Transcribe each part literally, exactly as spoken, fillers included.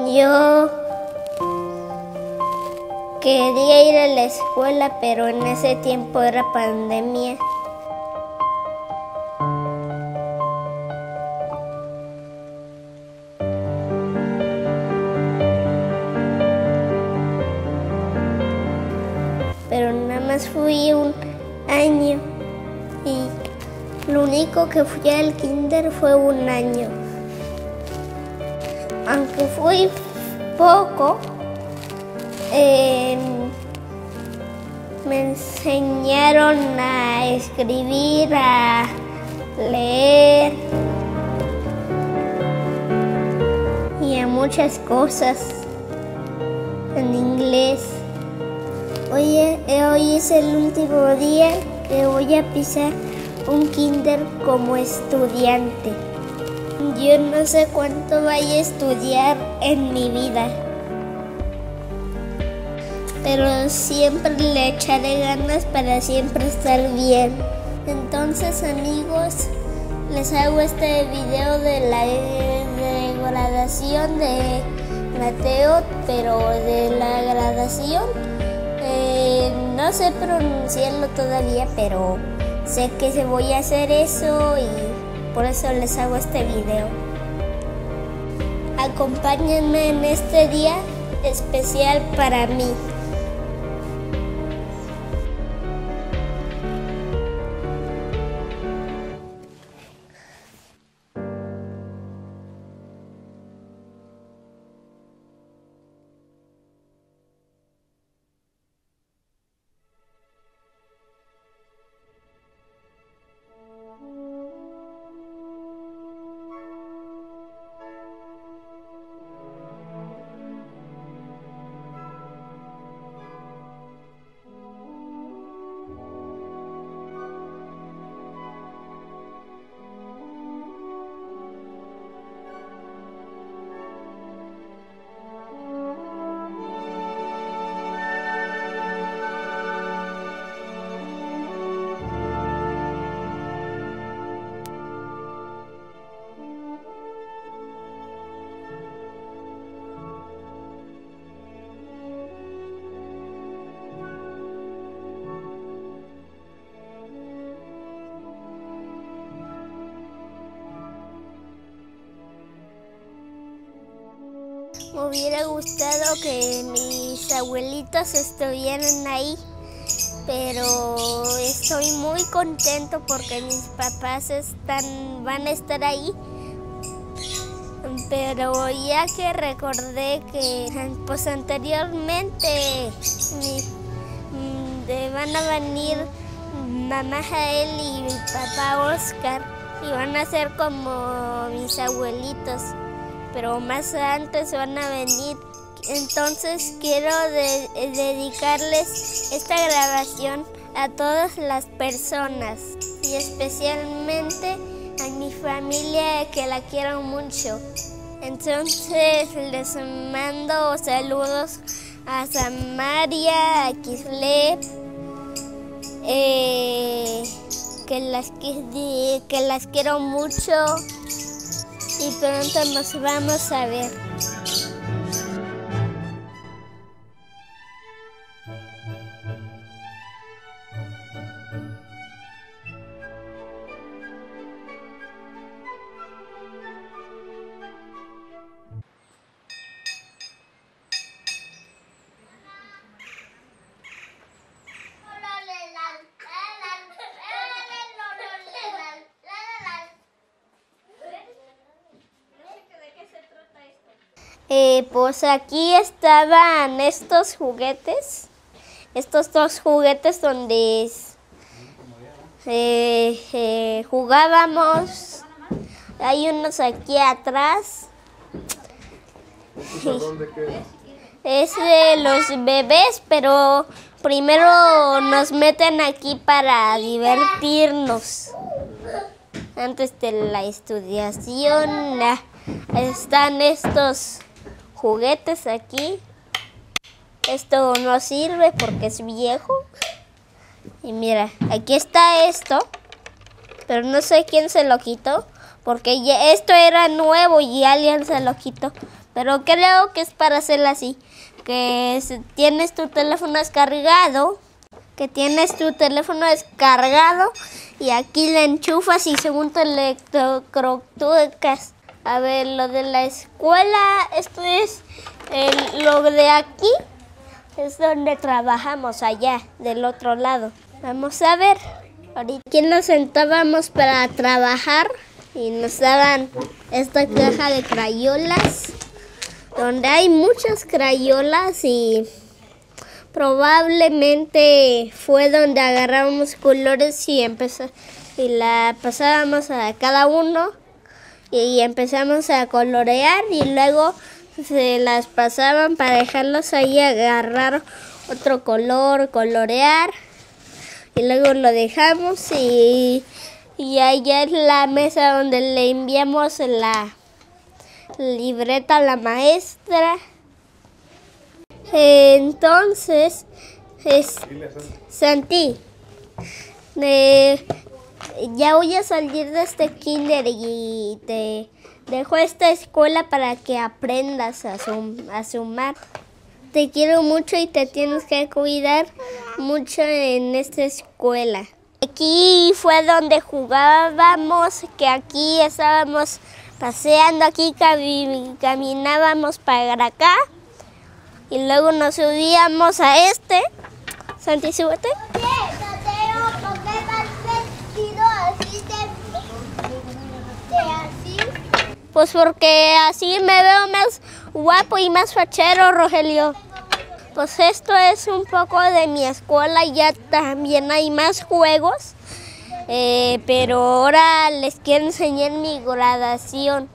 Yo quería ir a la escuela, pero en ese tiempo era pandemia. Pero nada más fui un año y lo único que fui al kinder fue un año. Aunque fui poco, eh, me enseñaron a escribir, a leer y a muchas cosas en inglés. Hoy, hoy es el último día que voy a pisar un kinder como estudiante. Yo no sé cuánto vaya a estudiar en mi vida, pero siempre le echaré ganas para siempre estar bien. Entonces, amigos, les hago este video de la de graduación de Mateo, pero de la graduación eh, no sé pronunciarlo todavía, pero sé que se voy a hacer eso y por eso les hago este video. Acompáñenme en este día especial para mí. Me hubiera gustado que mis abuelitos estuvieran ahí, pero estoy muy contento porque mis papás están, van a estar ahí. Pero ya que recordé que pues anteriormente mi, de, van a venir mamá Jael y mi papá Oscar y van a ser como mis abuelitos, pero más antes van a venir. Entonces quiero de, dedicarles esta grabación a todas las personas y especialmente a mi familia que la quiero mucho. Entonces les mando saludos a Samaria, a Kislev, eh, que, las, que las quiero mucho y pronto nos vamos a ver. Eh, pues aquí estaban estos juguetes, estos dos juguetes donde eh, eh, jugábamos. Hay unos aquí atrás. Es de los bebés, pero primero nos meten aquí para divertirnos. Antes de la estudiación están estos juguetes aquí. Esto no sirve porque es viejo. Y mira, aquí está esto, pero no sé quién se lo quitó, porque ya esto era nuevo y alguien se lo quitó. pero creo que es para hacerla así, que si tienes tu teléfono descargado, que tienes tu teléfono descargado y aquí le enchufas y según te electrocutas. A ver, lo de la escuela, esto es el, lo de aquí, es donde trabajamos allá, del otro lado. Vamos a ver, ahorita aquí nos sentábamos para trabajar y nos daban esta caja de crayolas, donde hay muchas crayolas y probablemente fue donde agarrábamos colores y, empezó, y la pasábamos a cada uno y empezamos a colorear y luego se las pasaban para dejarlos ahí, agarrar otro color, colorear y luego lo dejamos y, y allá es la mesa donde le enviamos la libreta a la maestra. Entonces, es, Santi, eh, ya voy a salir de este kinder y te dejo esta escuela para que aprendas a, sum, a sumar. Te quiero mucho y te tienes que cuidar mucho en esta escuela. Aquí fue donde jugábamos, que aquí estábamos paseando, aquí cami caminábamos para acá. Y luego nos subíamos a este. Santi, súbete. ¿Por qué, Mateo? ¿Por qué vas vestido así de, de así? Pues porque así me veo más guapo y más fachero, Rogelio. Pues esto es un poco de mi escuela, ya también hay más juegos. Eh, pero ahora les quiero enseñar mi graduación.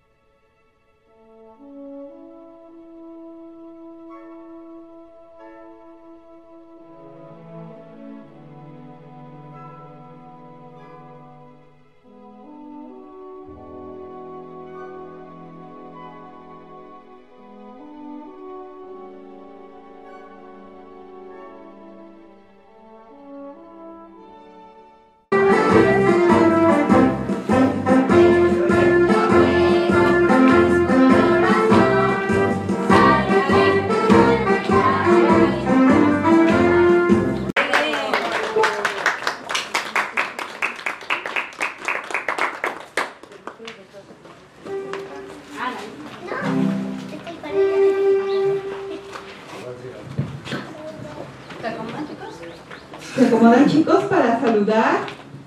Se acomodan, chicos, para saludar.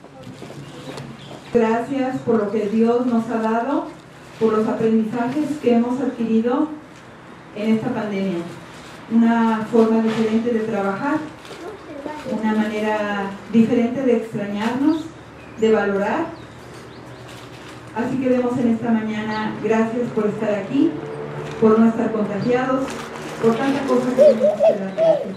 Gracias por lo que Dios nos ha dado, por los aprendizajes que hemos adquirido en esta pandemia. Una forma diferente de trabajar, una manera diferente de extrañarnos, de valorar. Así que demos en esta mañana gracias por estar aquí, por no estar contagiados, por tanta cosa que tenemos que dar gracias.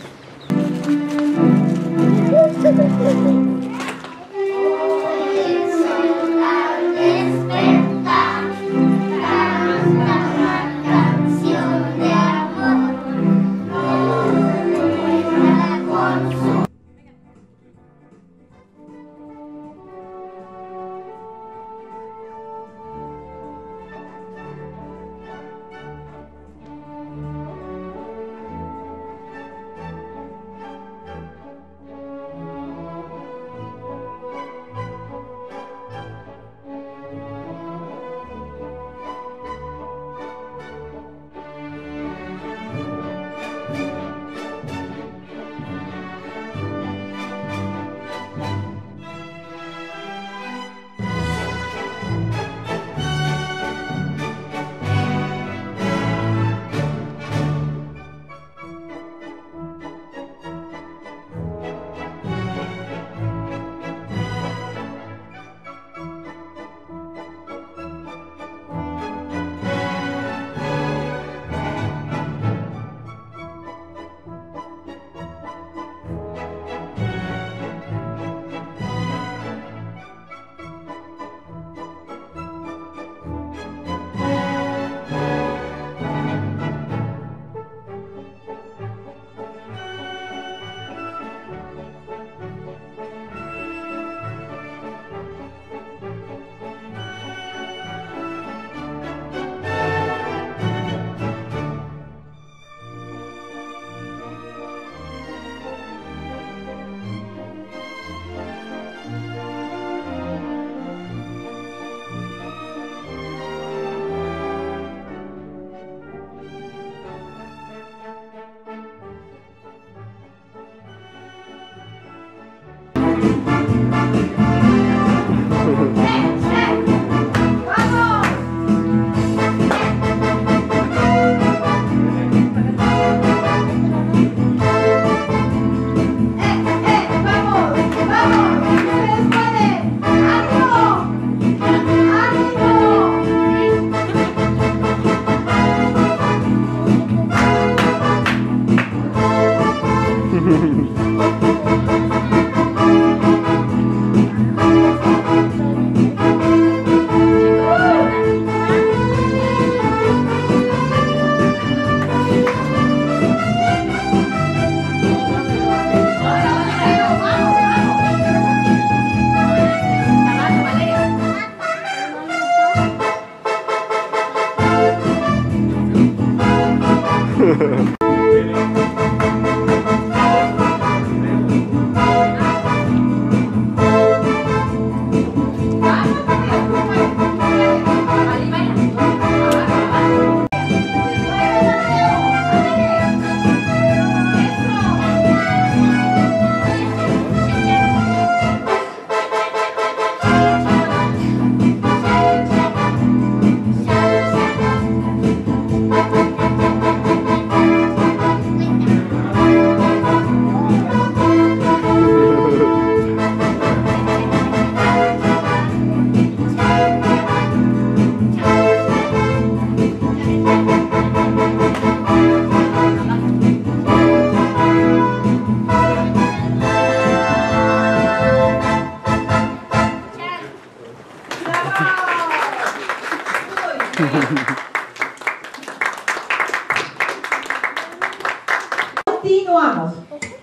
Continuamos.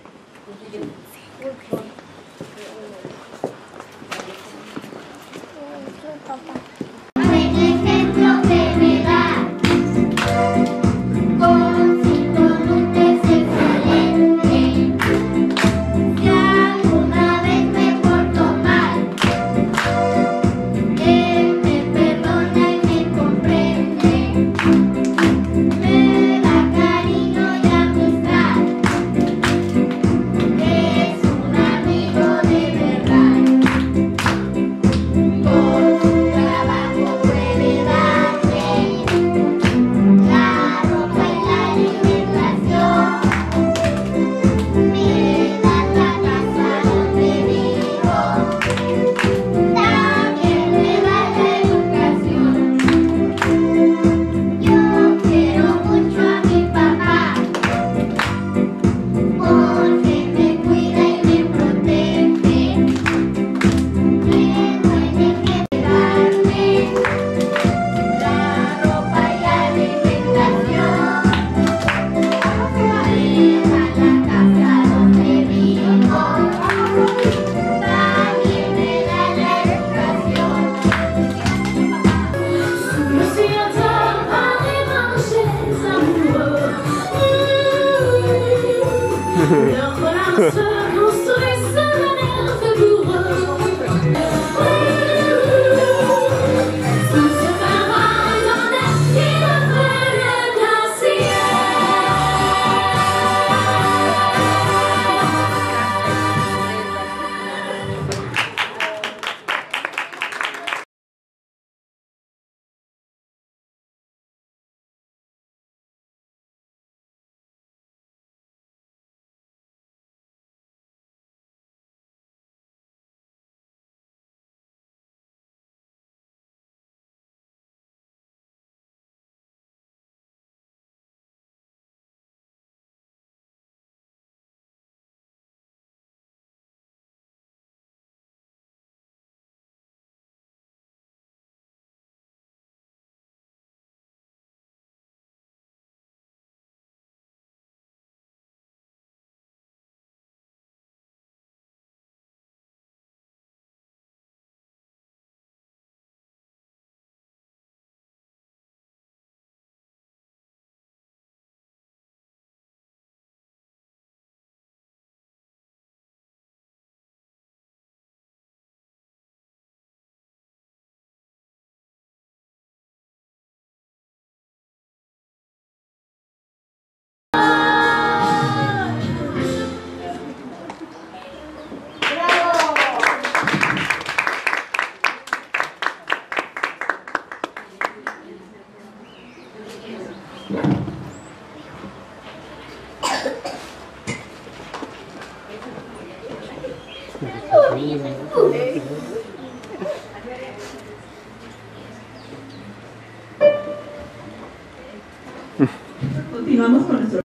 Continuamos con nuestro...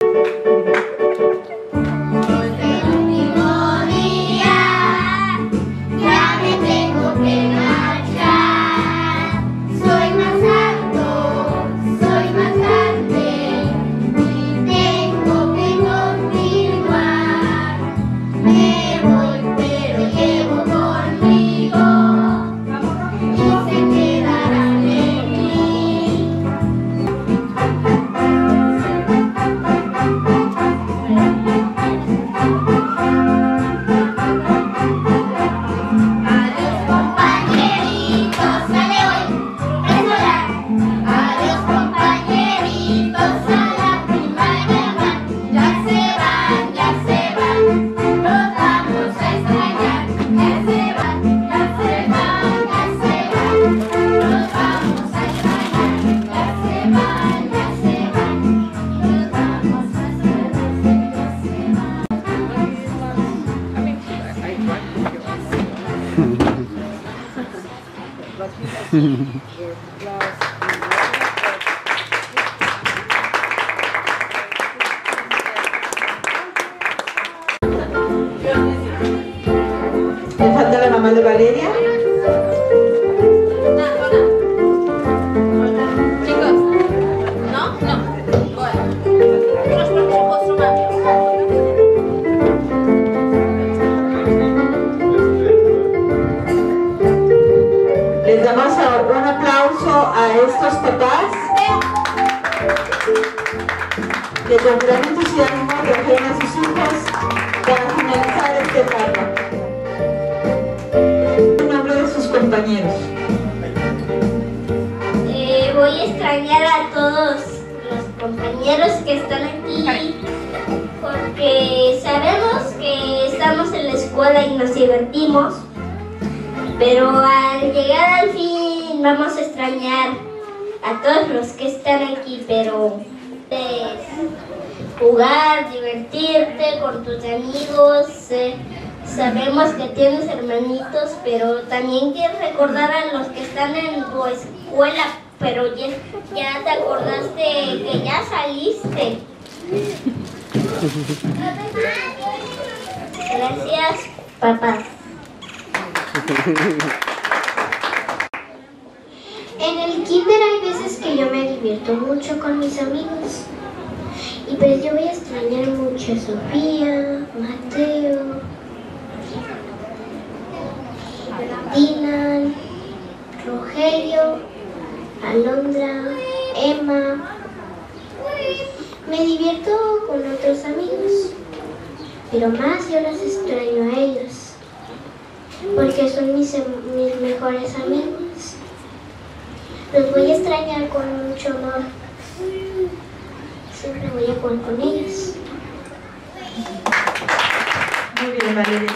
Me falta la mamá de Valeria. que con gran entusiasmo trajeron a sus hijos para finalizar este etapa. En nombre de sus compañeros. Eh, voy a extrañar a todos los compañeros que están aquí porque sabemos que estamos en la escuela y nos divertimos, pero al llegar al fin vamos a extrañar a todos los que están aquí, pero es jugar, divertirte con tus amigos. Eh, sabemos que tienes hermanitos, pero también quieres recordar a los que están en tu escuela, pero ya, ya te acordaste que ya saliste. Gracias, papá. En el kinder hay veces que yo me divierto mucho con mis amigos. Y pues yo voy a extrañar mucho a Sofía, Mateo, Dylan, Rogelio, Alondra, Emma. Me divierto con otros amigos, pero más yo los extraño a ellos, porque son mis, mis mejores amigos. Los voy a extrañar con mucho amor. Siempre voy a jugar con ellos. Muy bien, Valeria.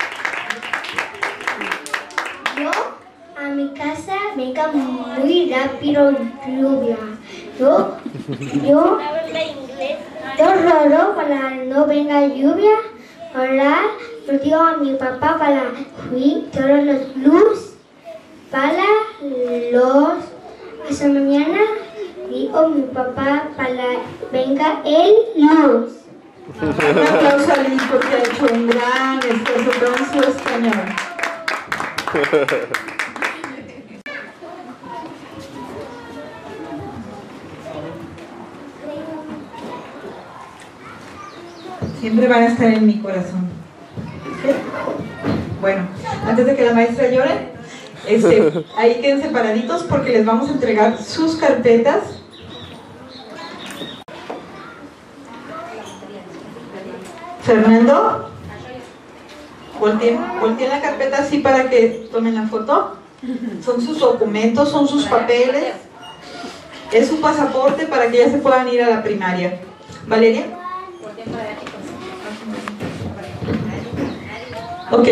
Yo a mi casa venga muy rápido lluvia. Yo, yo, yo roro para no venga lluvia. Orar, yo digo a mi papá para cuidar todos los luz, para los hasta mañana. Digo a mi papá para venga el luz. Un aplauso a Liz porque ha hecho un gran esfuerzo con su español. Siempre van a estar en mi corazón. ¿Sí? Bueno, antes de que la maestra llore, este, ahí queden separaditos porque les vamos a entregar sus carpetas. Fernando, volteen, volteen la carpeta así para que tomen la foto. Son sus documentos, son sus papeles. Es su pasaporte para que ya se puedan ir a la primaria. Valeria. Ok.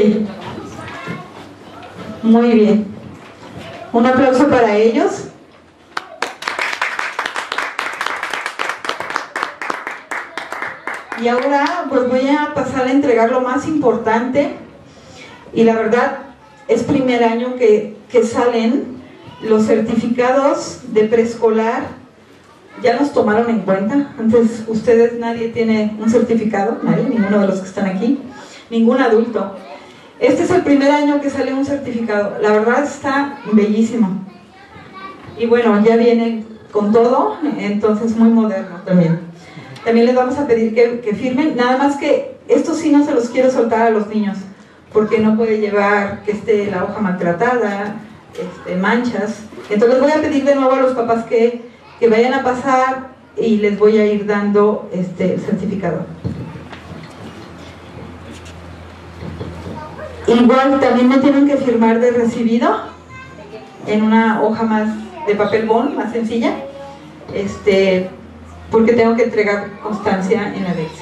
Muy bien. Un aplauso para ellos. Y ahora pues voy a pasar a entregar lo más importante. Y la verdad es primer año que, que salen los certificados de preescolar. Ya los tomaron en cuenta. Antes ustedes, nadie tiene un certificado, nadie, ninguno de los que están aquí, ningún adulto. Este es el primer año que sale un certificado. La verdad está bellísimo. Y bueno, ya viene con todo, entonces muy moderno también. También les vamos a pedir que, que firmen, nada más que estos sí no se los quiero soltar a los niños, porque no puede llevar que esté la hoja maltratada, este, manchas. Entonces les voy a pedir de nuevo a los papás que, que vayan a pasar y les voy a ir dando este, el certificado. Igual también me tienen que firmar de recibido en una hoja más de papel bond, más sencilla, este, porque tengo que entregar constancia en la anexa.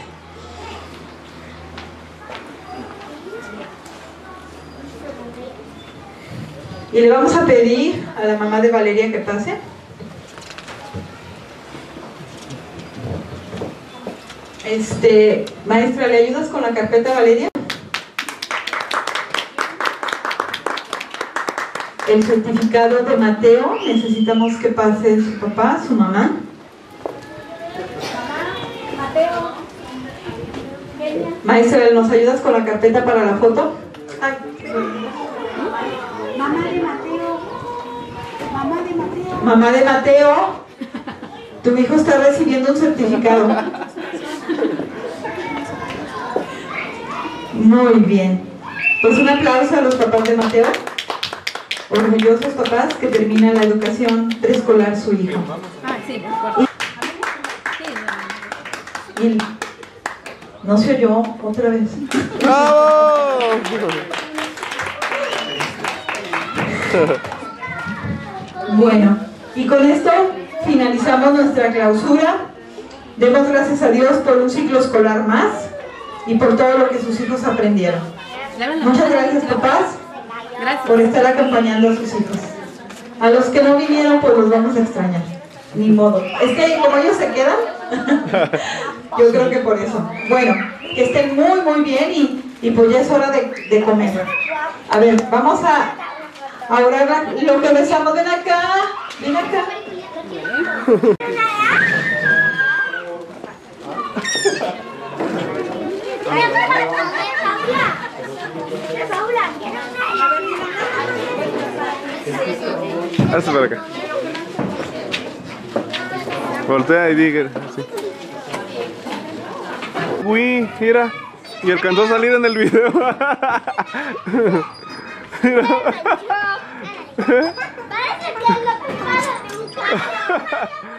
Y le vamos a pedir a la mamá de Valeria que pase. Este, maestra, ¿le ayudas con la carpeta, Valeria? El certificado de Mateo, necesitamos que pase su papá, su mamá. Mateo. Maestra, ¿nos ayudas con la carpeta para la foto? Ay. Mamá de Mateo. Mamá de Mateo. Mamá de Mateo, tu hijo está recibiendo un certificado. Muy bien. Pues un aplauso a los papás de Mateo. Orgullosos papás que terminan la educación preescolar su hijo. Ah, sí, por favor. Y no se oyó otra vez. ¡Bravo! Bueno, y con esto finalizamos nuestra clausura. Demos gracias a Dios por un ciclo escolar más y por todo lo que sus hijos aprendieron. Muchas gracias, papás, por estar acompañando a sus hijos. A los que no vinieron, pues los vamos a extrañar. Ni modo. Es que como ellos se quedan, yo creo que por eso. Bueno, que estén muy, muy bien y, y pues ya es hora de, de comer. A ver, vamos a, a orar lo que besamos. Ven acá, ven acá. Hazte para acá. Voltea y diga así. Uy, mira. Y alcanzó a salir en el video. Mira. Parece que es la privada de un carro.